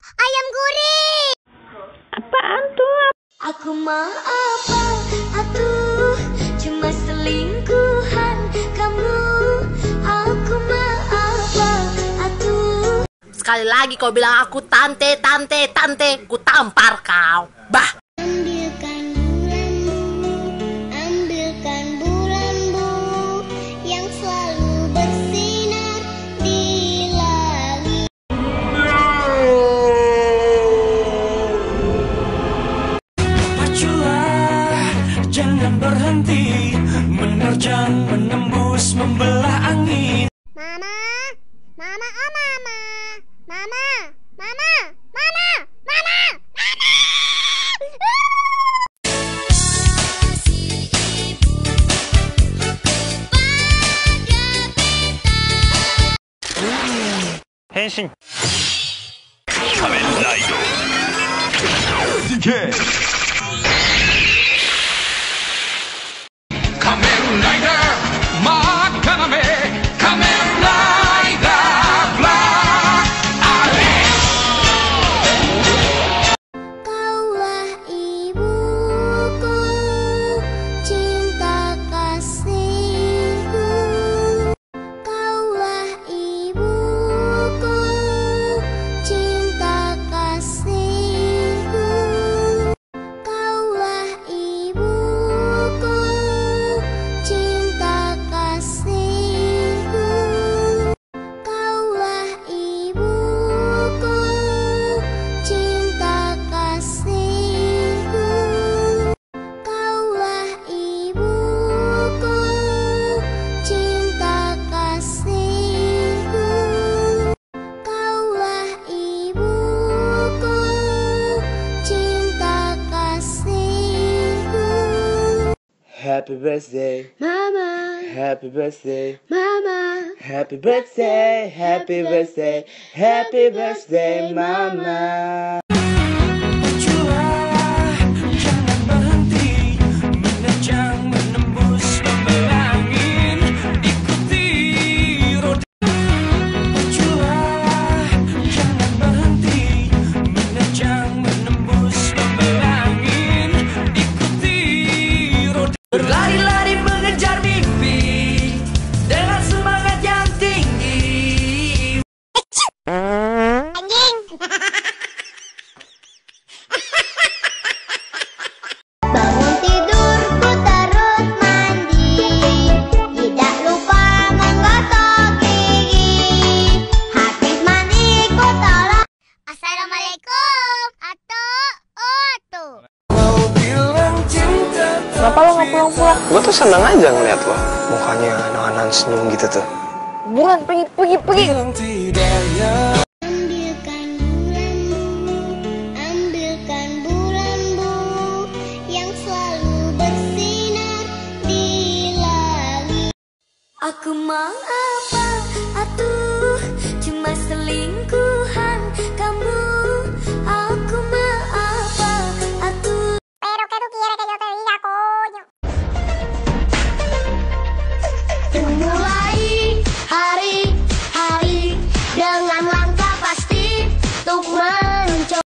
ayam gurih. Apaan tuh? Aku mau apa? Atuh, cuma selingkuhan kamu. Aku mau apa? Atuh. Sekali lagi kau bilang aku tante, ku tampar kau. Bah. Ambilkan bulanmu yang selalu bersinar di langit. Paculah, jangan berhenti, menerjang, menembus, membelah angin. Mama, mama, oh mama, mama, mama, mama, mama, mama. Henshin. DK. Kamen Rider, Makaname, Kamen Rider, Black Alice. Kaulah ibuku, cinta kasihku. Kaulah ibuku, cinta kasihku. Kaulah ibuku, cinta kasihku. Kaulah ibuku, cinta kasihku. Kaulah ibuku, cinta kasihku. Kaulah ibuku, cinta kasihku. Happy birthday, Mama, happy birthday, mama, happy birthday, happy birthday, happy birthday, mama. Paculah, jangan berhenti, menerjang, menembus, membelah angin. Ikuti roda. Paculah, jangan berhenti, menerjang, menembus, membelah angin. Ikuti roda. Berlari-lari mengejar mimpi dengan semangat yang tinggi. anjing. Bangun tidur ku terus mandi, tidak lupa menggosok gigi. Habis mandi ku tolong. Assalamualaikum. Atuh. Kau bilang cinta. Kenapa lo nggak pulang-pulang? Gue tuh seneng aja ngeliat lo. Mukanya anak-anak senyum gitu tuh. Buruan, pergi. Bilang tidak ya. Ambilkan bulanmu yang selalu bersinar di langit. Aku mau apa? Atuh, cuma selingkuhan kamu.